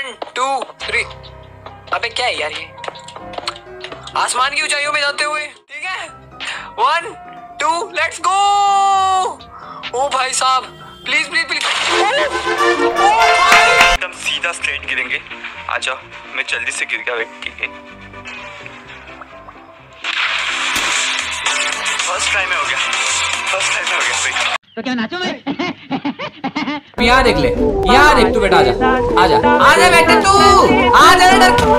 1 2 3। अबे क्या है यार ये, आसमान की ऊंचाइयों में जाते हुए। ठीक है 1 2 लेट्स गो। ओ भाई साहब प्लीज प्लीज प्लीज। एकदम सीधा स्ट्रेट गिरेंगे। आजा, मैं जल्दी से गिर गया। वेट फर्स्ट टाइम में हो गया, फर्स्ट टाइम में हो गया। तो क्या नाचो मैं? यहाँ देख ले, यहाँ देख तू बेटा, आजा आजा आजा बेटा तू आजा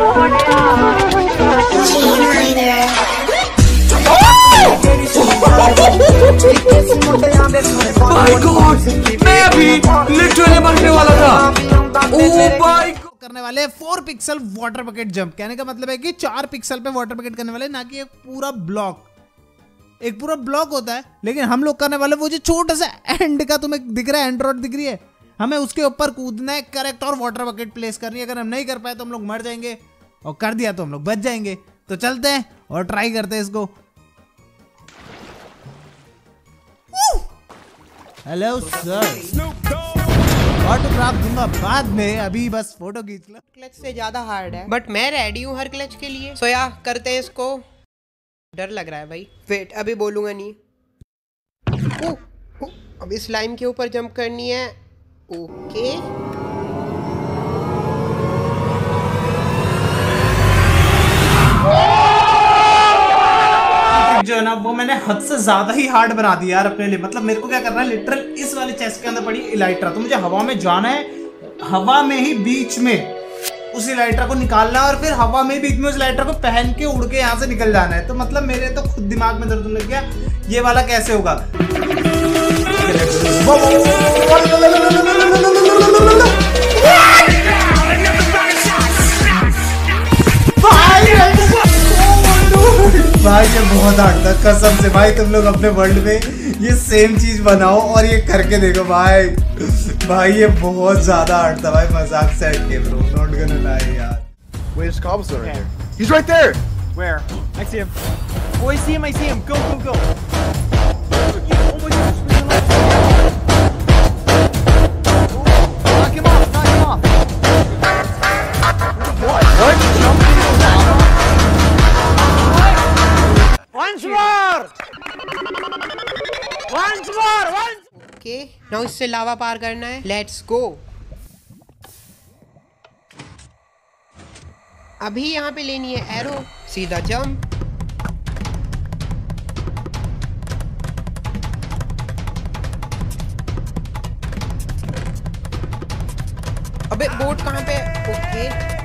मैं अभी लिटरली मरने वाला था। ओ भाई करने वाले 4 पिक्सल वाटर बकेट जंप। कहने का मतलब है कि 4 पिक्सल पे वाटर बकेट करने वाले, ना कि एक पूरा ब्लॉक। एक पूरा ब्लॉक होता है, लेकिन हम लोग करने वाले वो जो छोटा सा एंड का तुम्हें दिख रहा है, एंड रॉड दिख रही है, हमें उसके ऊपर कूदना है करेक्ट और वाटर बकेट प्लेस करनी है। अगर हम नहीं कर पाए तो हम लोग मर जाएंगे, और कर दिया तो हम लोग बच जाएंगे। तो चलते हैं और ट्राई करते हैं इसको। हेलो सर, ऑटोग्राफ दूंगा बाद में, अभी बस फोटो खींच लो। क्लच से ज्यादा हार्ड है, बट मैं रेडी हूँ हर क्लच के लिए। सो या करते हैं इसको। डर लग रहा है भाई। वेट, अभी बोलूंगा नहीं। अब इस लाइन के ऊपर जंप करनी है। ओके जो है ना वो मैंने हद से ज्यादा ही हार्ड बना दिया यार अपने लिए। मतलब मेरे को क्या करना है, लिटरल इस वाले चेस्ट के अंदर पड़ी इलाइट्रा, तो मुझे हवा में जाना है, हवा में ही बीच में उस इलाइट्रा को निकालना है, और फिर हवा में बीच में उस इलाइट्रा को पहन के उड़ के यहाँ से निकल जाना है। तो मतलब मेरे तो खुद दिमाग में दर्द होने लग गया, ये वाला कैसे होगा। भाई ये बहुत हार्ड था कसम से। भाई तुम लोग अपने वर्ल्ड में ये सेम चीज बनाओ और ये करके देखो भाई। भाई ये बहुत ज्यादा हार्ड था भाई, मजाक से हट के ब्रो, नॉट गोना लाई यार। Where's Cobblestone right there? He's right there! Where? I see him. Oh, I see him, I see him. Go, go, go. Oh my gosh. Knock him off, knock him off. What? Once more! Once more! Once! Okay, now इससे lava पार करना है। Let's go. अभी यहाँ पे लेनी है arrow, सीधा जंप। अबे बोट कहाँ पे? ओके